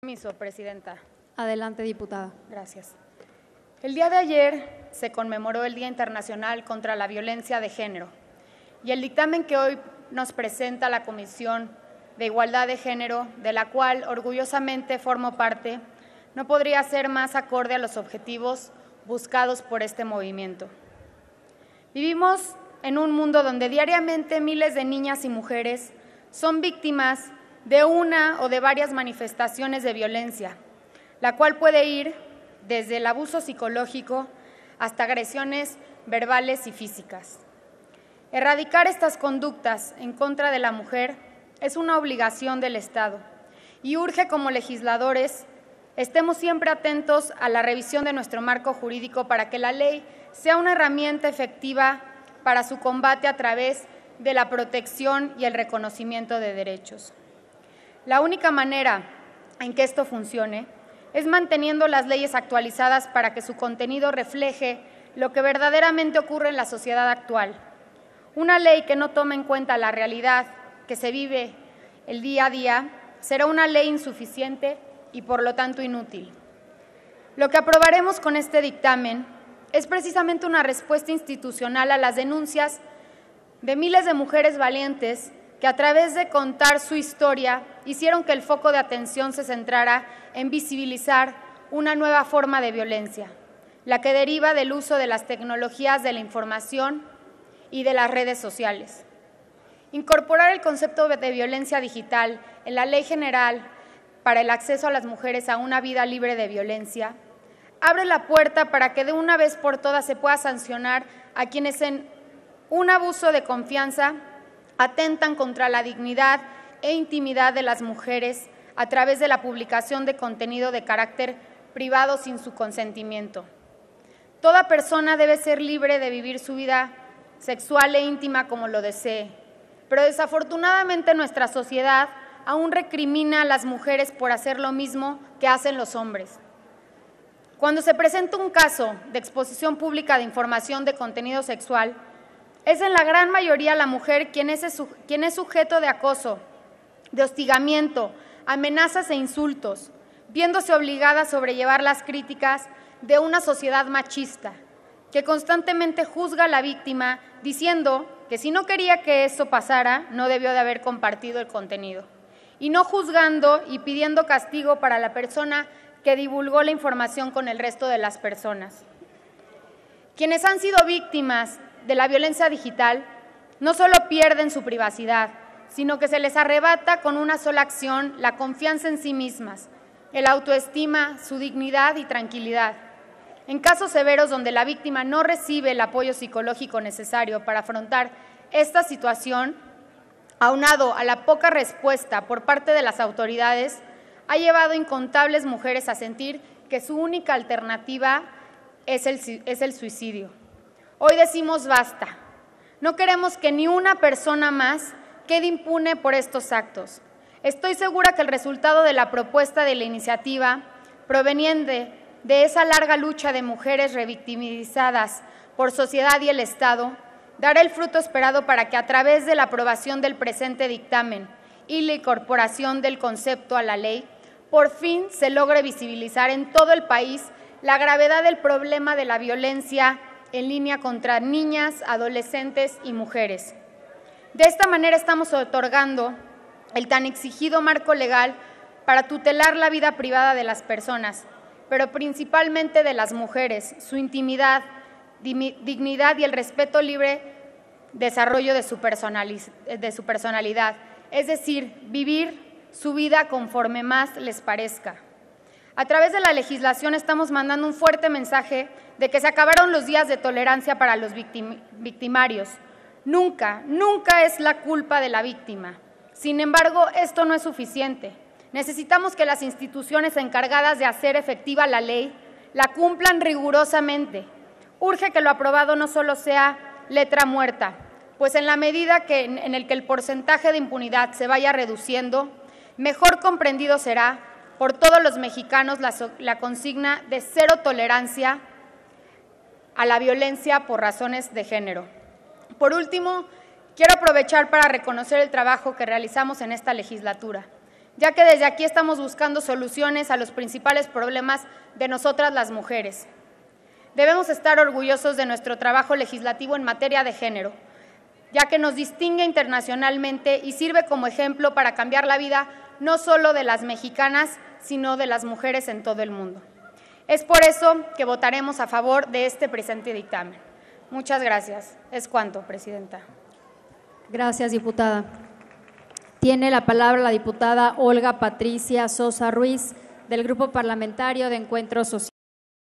permiso, Presidenta. Adelante, diputada. Gracias. El día de ayer se conmemoró el Día Internacional contra la Violencia de Género y el dictamen que hoy nos presenta la Comisión de Igualdad de Género, de la cual orgullosamente formo parte, no podría ser más acorde a los objetivos buscados por este movimiento. Vivimos en un mundo donde diariamente miles de niñas y mujeres son víctimas de una o de varias manifestaciones de violencia, la cual puede ir desde el abuso psicológico hasta agresiones verbales y físicas. Erradicar estas conductas en contra de la mujer es una obligación del Estado y urge como legisladores estemos siempre atentos a la revisión de nuestro marco jurídico para que la ley sea una herramienta efectiva para su combate a través de la protección y el reconocimiento de derechos. La única manera en que esto funcione es manteniendo las leyes actualizadas para que su contenido refleje lo que verdaderamente ocurre en la sociedad actual. Una ley que no tome en cuenta la realidad que se vive el día a día será una ley insuficiente y por lo tanto inútil. Lo que aprobaremos con este dictamen es precisamente una respuesta institucional a las denuncias de miles de mujeres valientes que a través de contar su historia hicieron que el foco de atención se centrara en visibilizar una nueva forma de violencia, la que deriva del uso de las tecnologías de la información y de las redes sociales. Incorporar el concepto de violencia digital en la Ley General para el acceso a las mujeres a una vida libre de violencia abre la puerta para que de una vez por todas se pueda sancionar a quienes en un abuso de confianza atentan contra la dignidad e intimidad de las mujeres a través de la publicación de contenido de carácter privado sin su consentimiento. Toda persona debe ser libre de vivir su vida sexual e íntima como lo desee, pero desafortunadamente nuestra sociedad aún recrimina a las mujeres por hacer lo mismo que hacen los hombres. Cuando se presenta un caso de exposición pública de información de contenido sexual, es en la gran mayoría la mujer quien es sujeto de acoso, de hostigamiento, amenazas e insultos, viéndose obligada a sobrellevar las críticas de una sociedad machista, que constantemente juzga a la víctima diciendo que si no quería que eso pasara, no debió de haber compartido el contenido, y no juzgando y pidiendo castigo para la persona que divulgó la información con el resto de las personas. Quienes han sido víctimas de la violencia digital no solo pierden su privacidad, sino que se les arrebata con una sola acción la confianza en sí mismas, el autoestima, su dignidad y tranquilidad. En casos severos donde la víctima no recibe el apoyo psicológico necesario para afrontar esta situación, aunado a la poca respuesta por parte de las autoridades, ha llevado a incontables mujeres a sentir que su única alternativa es el suicidio. Hoy decimos basta. No queremos que ni una persona más quede impune por estos actos. Estoy segura que el resultado de la propuesta de la iniciativa, proveniente de esa larga lucha de mujeres revictimizadas por sociedad y el Estado, dará el fruto esperado para que a través de la aprobación del presente dictamen y la incorporación del concepto a la ley, por fin se logre visibilizar en todo el país la gravedad del problema de la violencia en línea contra niñas, adolescentes y mujeres. De esta manera estamos otorgando el tan exigido marco legal para tutelar la vida privada de las personas, pero principalmente de las mujeres, su intimidad, dignidad y el respeto libre desarrollo de su personalidad, es decir, vivir su vida conforme más les parezca. A través de la legislación estamos mandando un fuerte mensaje de que se acabaron los días de tolerancia para los victimarios. Nunca es la culpa de la víctima. Sin embargo, esto no es suficiente. Necesitamos que las instituciones encargadas de hacer efectiva la ley la cumplan rigurosamente. Urge que lo aprobado no solo sea letra muerta, pues en la medida en el que el porcentaje de impunidad se vaya reduciendo, mejor comprendido será por todos los mexicanos la consigna de cero tolerancia a la violencia por razones de género. Por último, quiero aprovechar para reconocer el trabajo que realizamos en esta legislatura. ya que desde aquí estamos buscando soluciones a los principales problemas de nosotras las mujeres. Debemos estar orgullosos de nuestro trabajo legislativo en materia de género, ya que nos distingue internacionalmente y sirve como ejemplo para cambiar la vida no solo de las mexicanas, sino de las mujeres en todo el mundo. Es por eso que votaremos a favor de este presente dictamen. Muchas gracias. Es cuanto, Presidenta. Gracias, diputada. Tiene la palabra la diputada Olga Patricia Sosa Ruiz, del Grupo Parlamentario de Encuentro Social.